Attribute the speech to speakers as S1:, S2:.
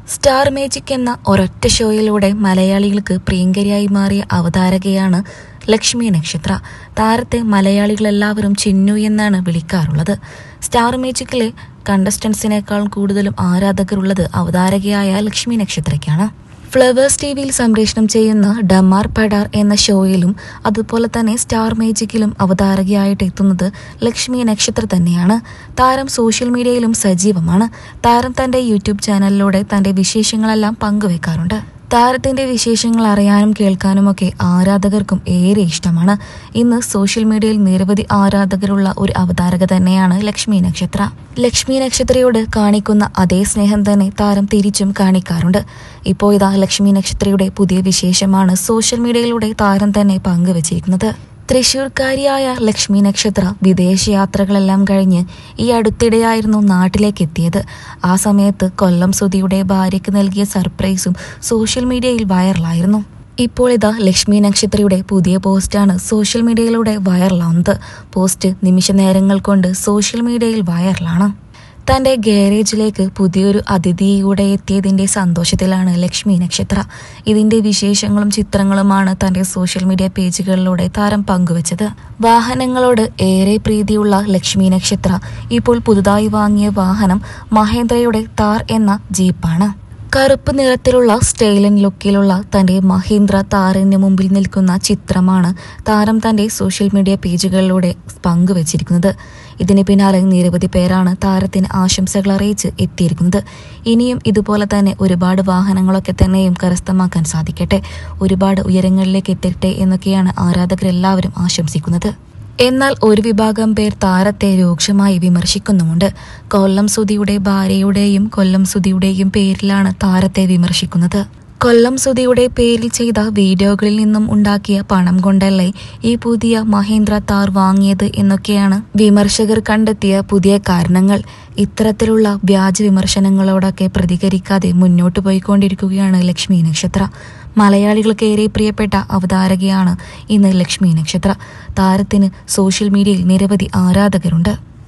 S1: Star magic എന്ന ഒരൊറ്റ ഷോയിലൂടെ മലയാളികൾക്ക് പ്രിയങ്കരിയായി മാറിയ അവതാരകയാണ് ലക്ഷ്മി നക്ഷത്ര. താരത്തെ മലയാളികളെല്ലാവരും ചിന്നു എന്നാണ് വിളിക്കാറുള്ളത്. സ്റ്റാർ മാജിക്കിലെ കണ്ടസ്റ്റൻസിനേക്കാൾ കൂടുതലും ആരാധകരുള്ളത് അവതാരകയായ ലക്ഷ്മി നക്ഷത്രയ്ക്കാണ്. ഫ്ലവേഴ്സ് ടിവിയിൽ സംപ്രേഷണം ചെയ്യുന്ന ഡമാർ പടാർ എന്ന ഷോയിലും അതുപോലെ തന്നെ സ്റ്റാർ മാജിക്കിലും അവതാരകയായിട്ട് എത്തുന്നത് ലക്ഷ്മി നക്ഷത്ര തന്നെയാണ്. താരം സോഷ്യൽ മീഡിയയിലും സജീവമാണ്. താരം തന്റെ യൂട്യൂബ് ചാനലിലൂടെ തന്റെ വിശേഷങ്ങളെല്ലാം പങ്കുവെക്കാറുണ്ട്. താരത്തിന്റെ വിശേഷങ്ങൾ അറിയാനും കേൾക്കാനുമൊക്കെ ആരാധകർക്കും ഏറെ ഇഷ്ടമാണ്. ഇന്ന് സോഷ്യൽ മീഡിയയിൽ നിരവധി ആരാധകരുള്ള ഒരു അവതാരക തന്നെയാണ് ലക്ഷ്മി നക്ഷത്ര. ലക്ഷ്മി നക്ഷത്രയോട് കാണിക്കുന്ന അതേ സ്നേഹം തന്നെ താരം തിരിച്ചും കാണിക്കാറുണ്ട്. ഇപ്പോൾ ഇതാ ലക്ഷ്മി നക്ഷത്രയുടെ പുതിയ വിശേഷമാണ് സോഷ്യൽ മീഡിയയിലൂടെ താരം തന്നെ പങ്കുവച്ചിരിക്കുന്നത്. തൃശ്ശൂർക്കാരിയായ ലക്ഷ്മി നക്ഷത്ര വിദേശയാത്രകളെല്ലാം കഴിഞ്ഞ് ഈ അടുത്തിടെയായിരുന്നു നാട്ടിലേക്ക് എത്തിയത്. ആ സമയത്ത് കൊല്ലം സുധിയുടെ ഭാര്യയ്ക്ക് നൽകിയ സർപ്രൈസും സോഷ്യൽ മീഡിയയിൽ വൈറലായിരുന്നു. ഇപ്പോൾ ഇതാ ലക്ഷ്മി നക്ഷത്രയുടെ പുതിയ പോസ്റ്റാണ് സോഷ്യൽ മീഡിയയിലൂടെ വൈറലാവുന്നത്. പോസ്റ്റ് നിമിഷ നേരങ്ങൾ കൊണ്ട് സോഷ്യൽ മീഡിയയിൽ വൈറലാണ്. തന്റെ ഗാരേജിലേക്ക് പുതിയൊരു അതിഥിയൂടെ എത്തിയതിന്റെ സന്തോഷത്തിലാണ് ലക്ഷ്മി നക്ഷത്ര. ഇതിന്റെ വിശേഷങ്ങളും ചിത്രങ്ങളുമാണ് തന്റെ സോഷ്യൽ മീഡിയ പേജുകളിലൂടെ താരം പങ്കുവച്ചത്. വാഹനങ്ങളോട് ഏറെ പ്രീതിയുള്ള ലക്ഷ്മി നക്ഷത്ര ഇപ്പോൾ പുതുതായി വാങ്ങിയ വാഹനം മഹേന്ദ്രയുടെ താർ എന്ന ജീപ്പാണ്. കറുപ്പ് നിറത്തിലുള്ള സ്റ്റൈലൻ ലുക്കിലുള്ള തന്റെ മഹീന്ദ്ര താറിന് മുമ്പിൽ നിൽക്കുന്ന ചിത്രമാണ് താരം തന്റെ സോഷ്യൽ മീഡിയ പേജുകളിലൂടെ പങ്കുവച്ചിരിക്കുന്നത്. ഇതിന് പിന്നാലെ നിരവധി പേരാണ് താരത്തിന് ആശംസകൾ അറിയിച്ച് എത്തിയിരിക്കുന്നത്. ഇനിയും ഇതുപോലെ തന്നെ ഒരുപാട് വാഹനങ്ങളൊക്കെ തന്നെയും കരസ്ഥമാക്കാൻ സാധിക്കട്ടെ, ഒരുപാട് ഉയരങ്ങളിലേക്ക് എത്തട്ടെ എന്നൊക്കെയാണ് ആരാധകരെല്ലാവരും ആശംസിക്കുന്നത്. എന്നാൽ ഒരു വിഭാഗം പേർ താരത്തെ രൂക്ഷമായി വിമർശിക്കുന്നുമുണ്ട്. കൊല്ലം സുധിയുടെ ഭാര്യയുടെയും കൊല്ലം സുധിയുടെയും പേരിലാണ് താരത്തെ വിമർശിക്കുന്നത്. കൊല്ലം സുധിയുടെ പേരിൽ ചെയ്ത വീഡിയോകളിൽ നിന്നും ഉണ്ടാക്കിയ പണം കൊണ്ടല്ലേ ഈ പുതിയ മഹീന്ദ്ര താർ വാങ്ങിയത് എന്നൊക്കെയാണ് വിമർശകർ കണ്ടെത്തിയ പുതിയ കാരണങ്ങൾ. ഇത്തരത്തിലുള്ള വ്യാജ വിമർശനങ്ങളോടൊക്കെ പ്രതികരിക്കാതെ മുന്നോട്ടു പോയിക്കൊണ്ടിരിക്കുകയാണ് ലക്ഷ്മി നക്ഷത്ര. മലയാളികൾക്ക് ഏറെ പ്രിയപ്പെട്ട അവതാരകയാണ് ഇന്ന് ലക്ഷ്മി നക്ഷത്ര. താരത്തിന് സോഷ്യൽ മീഡിയയിൽ നിരവധി ആരാധകരുണ്ട്.